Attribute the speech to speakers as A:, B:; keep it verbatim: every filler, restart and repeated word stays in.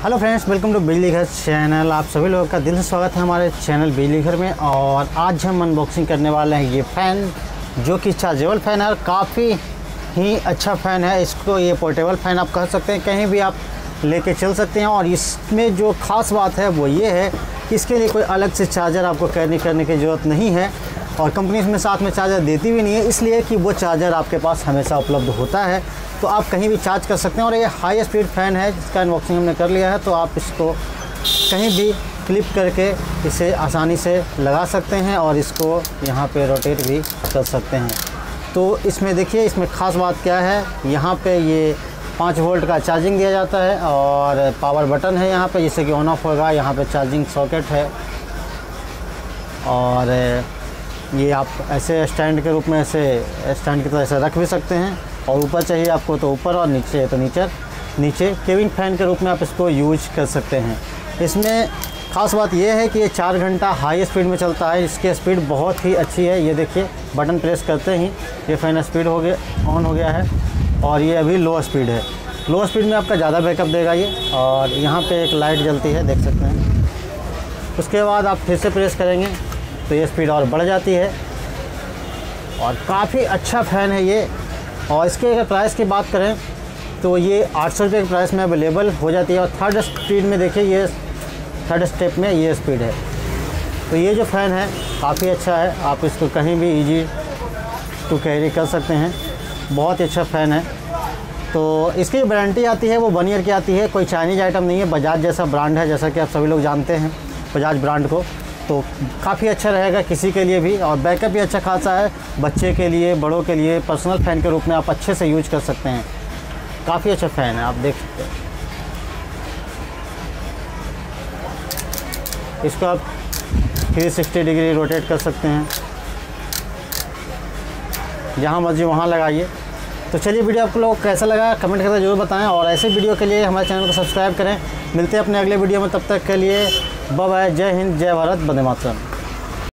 A: Hello friends, welcome to बिजली घर channel. आप सभी लोगों का दिल से स्वागत है हमारे चैनल बिजली घर में। और आज हम अनबॉक्सिंग करने वाले हैं ये फ़ैन, जो कि चार्जेबल फ़ैन है और काफ़ी ही अच्छा फ़ैन है। इसको ये पोर्टेबल फ़ैन आप कह सकते हैं, कहीं भी आप लेके चल सकते हैं। और इसमें जो ख़ास बात है वो ये है कि इसके लिए कोई अलग से चार्जर आपको कैरी करने की ज़रूरत नहीं है। और कंपनी इसमें साथ में चार्जर देती भी नहीं है, इसलिए कि वो चार्जर आपके पास हमेशा उपलब्ध होता है, तो आप कहीं भी चार्ज कर सकते हैं। और ये हाई स्पीड फ़ैन है जिसका अनबॉक्सिंग हमने कर लिया है, तो आप इसको कहीं भी क्लिप करके इसे आसानी से लगा सकते हैं और इसको यहाँ पे रोटेट भी कर सकते हैं। तो इसमें देखिए, इसमें ख़ास बात क्या है, यहाँ पे ये पाँच वोल्ट का चार्जिंग दिया जाता है और पावर बटन है यहाँ पे, जिससे कि ऑन ऑफ होगा। यहाँ पे चार्जिंग सॉकेट है और ये आप ऐसे स्टैंड के रूप में ऐसे स्टैंड की तरह से रख भी सकते हैं। और ऊपर चाहिए आपको तो ऊपर, और नीचे तो नीचे नीचे केबिन फ़ैन के रूप में आप इसको यूज कर सकते हैं। इसमें ख़ास बात यह है कि ये चार घंटा हाई स्पीड में चलता है। इसकी स्पीड बहुत ही अच्छी है। ये देखिए, बटन प्रेस करते ही ये फ़ैन स्पीड हो गया ऑन हो गया है। और ये अभी लो स्पीड है। लो स्पीड में आपका ज़्यादा बैकअप देगा ये। और यहाँ पे एक लाइट जलती है, देख सकते हैं। उसके बाद आप फिर से प्रेस करेंगे तो ये स्पीड और बढ़ जाती है। और काफ़ी अच्छा फ़ैन है ये। और इसके अगर प्राइस की बात करें तो ये आठ सौ रुपये के प्राइस में अवेलेबल हो जाती है। और थर्ड स्पीड में देखिए, ये थर्ड स्टेप में ये स्पीड है। तो ये जो फ़ैन है काफ़ी अच्छा है, आप इसको कहीं भी इजी टू कैरी कर सकते हैं। बहुत ही अच्छा फ़ैन है। तो इसकी जो वारंटी आती है वो वन ईयर की आती है। कोई चाइनीज़ आइटम नहीं है, बजाज जैसा ब्रांड है, जैसा कि आप सभी लोग जानते हैं बजाज ब्रांड को। तो काफ़ी अच्छा रहेगा किसी के लिए भी। और बैकअप भी अच्छा खासा है, बच्चे के लिए, बड़ों के लिए पर्सनल फ़ैन के रूप में आप अच्छे से यूज कर सकते हैं। काफ़ी अच्छा फ़ैन है, आप देख सकते हैं। इसको आप थ्री सिक्सटी डिग्री रोटेट कर सकते हैं, जहाँ मर्जी वहाँ लगाइए। तो चलिए, वीडियो आप लोग कैसा लगा कमेंट करके ज़रूर बताएं। और ऐसे वीडियो के लिए हमारे चैनल को सब्सक्राइब करें। मिलते हैं अपने अगले वीडियो में, तब तक के लिए बाय बाय। जय हिंद, जय भारत, वंदे मातरम।